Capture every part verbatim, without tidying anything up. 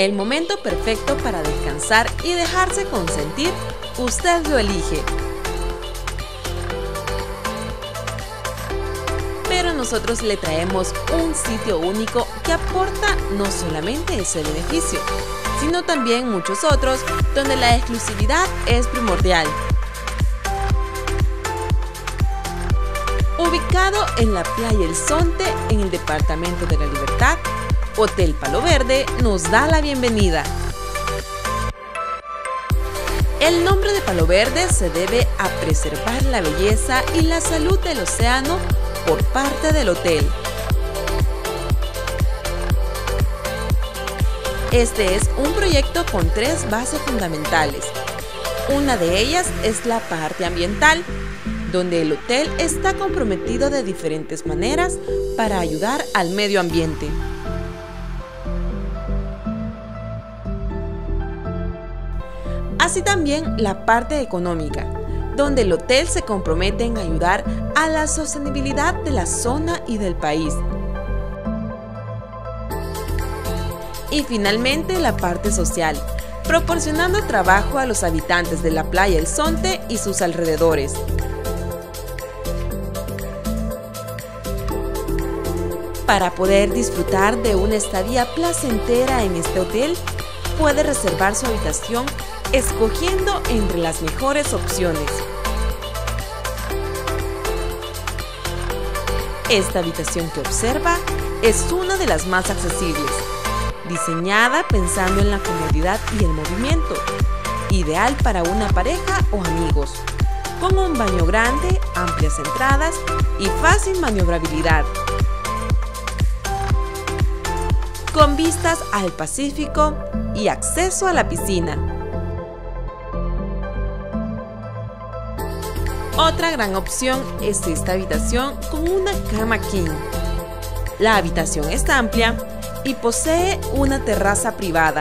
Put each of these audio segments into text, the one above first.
El momento perfecto para descansar y dejarse consentir, usted lo elige. Pero nosotros le traemos un sitio único que aporta no solamente ese beneficio, sino también muchos otros donde la exclusividad es primordial. Ubicado en la playa El Zonte, en el departamento de La Libertad, Hotel Palo Verde nos da la bienvenida. El nombre de Palo Verde se debe a preservar la belleza y la salud del océano por parte del hotel. Este es un proyecto con tres bases fundamentales. Una de ellas es la parte ambiental, donde el hotel está comprometido de diferentes maneras para ayudar al medio ambiente. Así también la parte económica, donde el hotel se compromete en ayudar a la sostenibilidad de la zona y del país. Y finalmente la parte social, proporcionando trabajo a los habitantes de la playa El Zonte y sus alrededores. Para poder disfrutar de una estadía placentera en este hotel, puede reservar su habitación escogiendo entre las mejores opciones. Esta habitación que observa es una de las más accesibles, diseñada pensando en la comodidad y el movimiento, ideal para una pareja o amigos, con un baño grande, amplias entradas y fácil maniobrabilidad. Con vistas al Pacífico y acceso a la piscina. Otra gran opción es esta habitación con una cama king. La habitación es amplia y posee una terraza privada.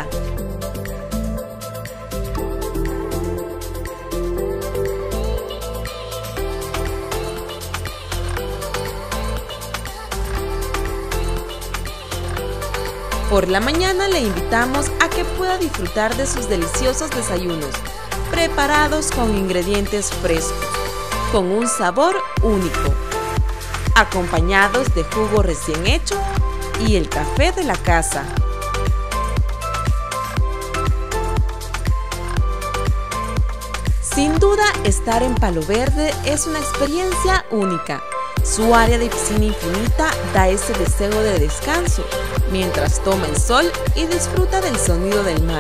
Por la mañana le invitamos a que pueda disfrutar de sus deliciosos desayunos, preparados con ingredientes frescos, con un sabor único, acompañados de jugo recién hecho y el café de la casa. Sin duda, estar en Palo Verde es una experiencia única. Su área de piscina infinita da ese deseo de descanso, mientras toma el sol y disfruta del sonido del mar.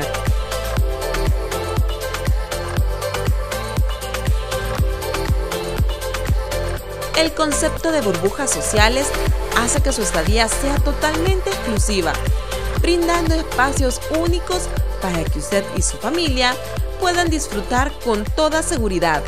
El concepto de burbujas sociales hace que su estadía sea totalmente exclusiva, brindando espacios únicos para que usted y su familia puedan disfrutar con toda seguridad.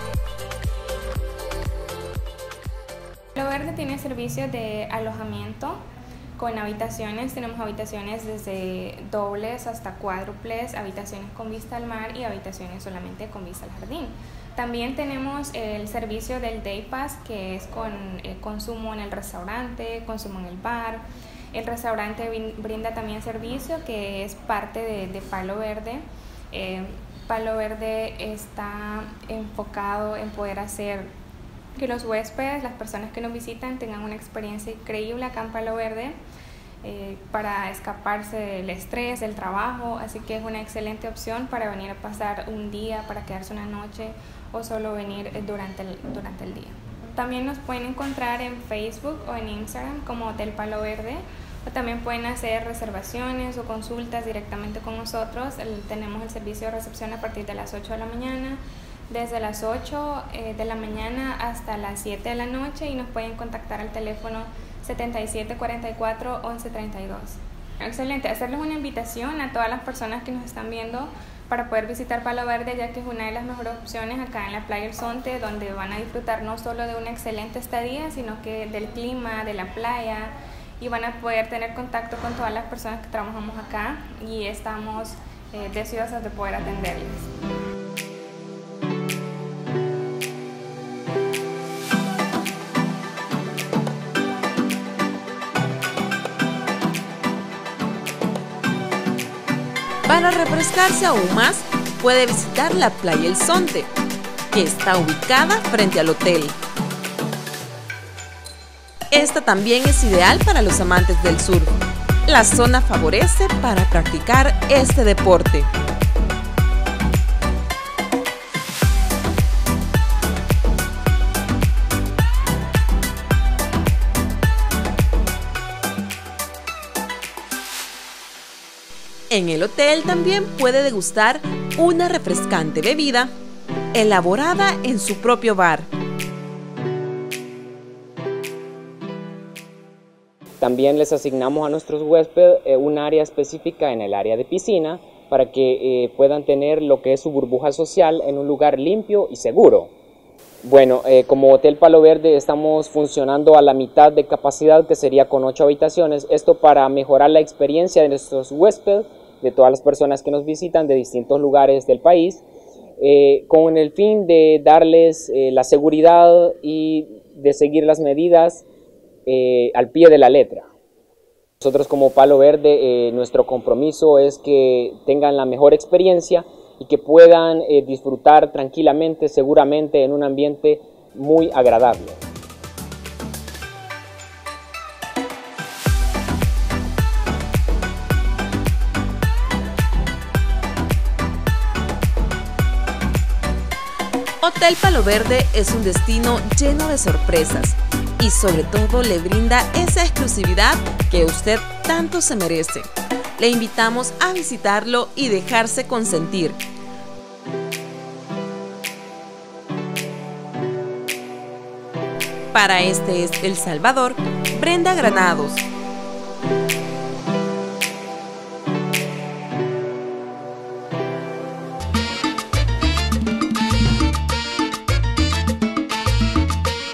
Palo Verde tiene servicios de alojamiento con habitaciones. Tenemos habitaciones desde dobles hasta cuádruples, habitaciones con vista al mar y habitaciones solamente con vista al jardín. También tenemos el servicio del Day Pass, que es con eh, consumo en el restaurante, consumo en el bar. El restaurante brinda también servicio que es parte de, de Palo Verde. Eh, Palo Verde está enfocado en poder hacer que los huéspedes, las personas que nos visitan, tengan una experiencia increíble acá en Palo Verde, eh, para escaparse del estrés, del trabajo. Así que es una excelente opción para venir a pasar un día, para quedarse una noche o solo venir durante el, durante el día. También nos pueden encontrar en Facebook o en Instagram como Hotel Palo Verde, o también pueden hacer reservaciones o consultas directamente con nosotros. El, tenemos el servicio de recepción a partir de las ocho de la mañana, desde las ocho eh, de la mañana hasta las siete de la noche, y nos pueden contactar al teléfono setenta y siete cuarenta y cuatro once treinta y dos. Excelente, hacerles una invitación a todas las personas que nos están viendo para poder visitar Palo Verde, ya que es una de las mejores opciones acá en la playa El Zonte, donde van a disfrutar no solo de una excelente estadía, sino que del clima, de la playa, y van a poder tener contacto con todas las personas que trabajamos acá, y estamos eh, deseosas de poder atenderles. Para refrescarse aún más, puede visitar la Playa El Zonte, que está ubicada frente al hotel. Esta también es ideal para los amantes del surf. La zona favorece para practicar este deporte. En el hotel también puede degustar una refrescante bebida elaborada en su propio bar. También les asignamos a nuestros huéspedes eh, un área específica en el área de piscina para que eh, puedan tener lo que es su burbuja social en un lugar limpio y seguro. Bueno, eh, como Hotel Palo Verde estamos funcionando a la mitad de capacidad, que sería con ocho habitaciones. Esto para mejorar la experiencia de nuestros huéspedes, de todas las personas que nos visitan de distintos lugares del país, eh, con el fin de darles eh, la seguridad y de seguir las medidas eh, al pie de la letra. Nosotros como Palo Verde, eh, nuestro compromiso es que tengan la mejor experiencia y que puedan eh, disfrutar tranquilamente, seguramente en un ambiente muy agradable. Hotel Palo Verde es un destino lleno de sorpresas y sobre todo le brinda esa exclusividad que usted tanto se merece. Le invitamos a visitarlo y dejarse consentir. Para Este es El Salvador, Brenda Granados.